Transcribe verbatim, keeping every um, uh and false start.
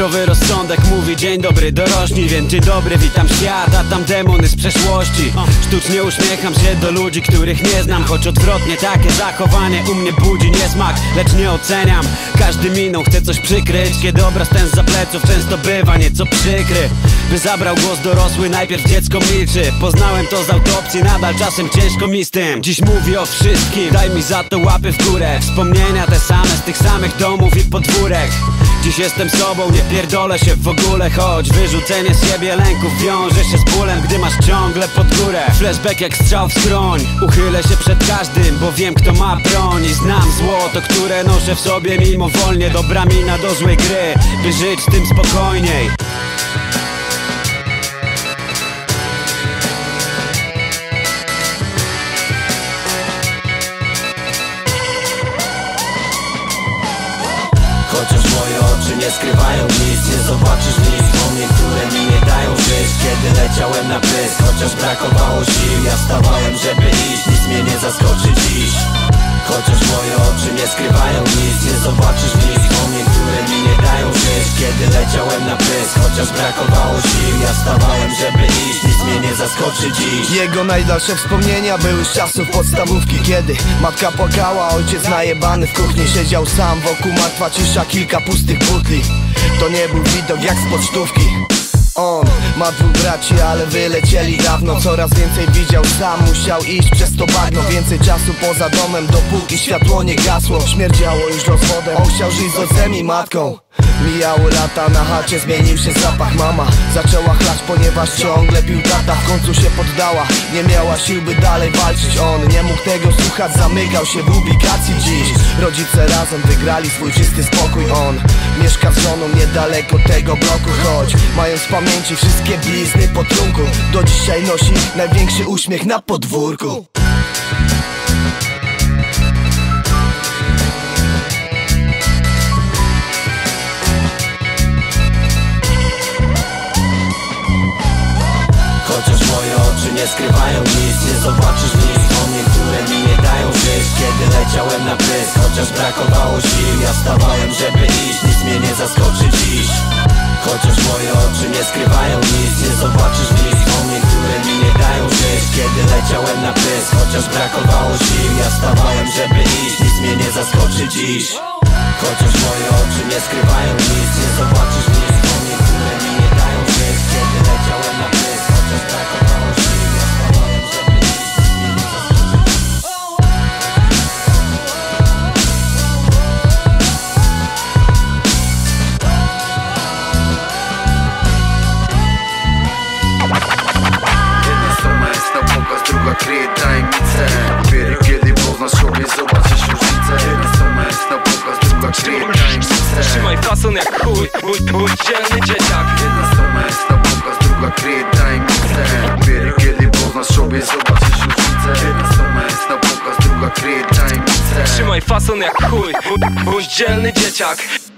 Zdrowy rozsądek mówi dzień dobry dorośli, więc dzień dobry, witam świat, a tam demony z przeszłości. Sztucznie uśmiecham się do ludzi, których nie znam, choć odwrotnie takie zachowanie u mnie budzi niesmak, lecz nie oceniam. Każdy miną chce coś przykryć, kiedy obraz ten za pleców często bywa nieco przykry. By zabrał głos dorosły, najpierw dziecko milczy. Poznałem to z autopsji, nadal czasem ciężko mi z tym. Dziś mówię o wszystkim, daj mi za to łapy w górę. Wspomnienia te same z tych samych domów i podwórek. Dziś jestem sobą, nie pierdolę się w ogóle, choć wyrzucenie z siebie lęków wiąże się z bólem, gdy masz ciągle pod górę. Flashback jak strzał w skroń, uchylę się przed każdym, bo wiem kto ma broń. I znam złoto, które noszę w sobie mimowolnie. Dobra mina do złej gry, by żyć tym spokojniej. Chociaż moje oczy nie skrywają nic, nie zobaczysz nic wspomnień, które mi nie dają żyć. Kiedy leciałem na pysk, chociaż brakowało sił, ja wstawałem, żeby iść, nic mnie nie zaskoczy dziś. Chociaż moje oczy nie skrywają nic, nie zobaczysz nic wspomnień, które mi nie dają żyć. Kiedy leciałem na pysk, chociaż brakowało sił, ja wstawałem, żeby iść, nic mnie nie zaskoczy dziś. Jego najdalsze wspomnienia były z czasów podstawówki, kiedy matka płakała, ojciec najebany w kuchni siedział sam, wokół martwa cisza, kilka pustych butli. To nie był widok jak z pocztówki. On ma dwóch braci, ale wylecieli dawno. Coraz więcej widział sam, musiał iść przez to bagno. Więcej czasu poza domem, dopóki światło nie gasło. Śmierdziało już rozwodem, on chciał żyć z ojcem i matką. Mijały lata, na chacie zmienił się zapach. Mama zaczęła chlać, ponieważ ciągle pił tata. W końcu się poddała, nie miała sił by dalej walczyć. On nie mógł tego słuchać, zamykał się w ubikacji dziś. Rodzice razem wygrali swój czysty spokój. On mieszka z żoną niedaleko tego bloku, choć mając w pamięci wszystkie blizny po trunku, do dzisiaj nosi największy uśmiech na podwórku. Chociaż moje oczy nie skrywają nic, nie zobaczysz nic wspomnień, które mi nie dają żyć. Kiedy leciałem na pysk, chociaż brakowało sił, ja wstawałem, żeby iść, nic mnie nie zaskoczy dziś. Chociaż moje oczy nie skrywają nic, nie zobaczysz nic wspomnień, które mi nie dają żyć. Kiedy leciałem na pysk, chociaż brakowało sił, ja wstawałem, żeby iść, nic mnie nie zaskoczy dziś. Chociaż moje oczy nie skrywają nic, nie zobaczysz nic wspomnień, które mi nie dają żyć. Kiedy leciałem na pysk, chociaż brakowało sił, ja wstawałem, żeby iść, nic mnie nie zaskoczy dziś. Jedna strona jest na pokaz, druga kryje tajemnicę. Dopiero kiedy poznasz sobie, zobaczysz różnicę. Jedna strona jest na pokaz, druga kryje tajemnicę. Trzymaj fason jak chuj, mój, mój dzielny dzieciak. Jedna strona jest na pokaz, druga kryje tajemnicę. Dopiero kiedy poznasz sobie, zobaczysz różnicę. Jedna strona jest na pokaz, druga kryje tajemnicę. Trzymaj fason jak chuj, mój, mój dzielny dzieciak.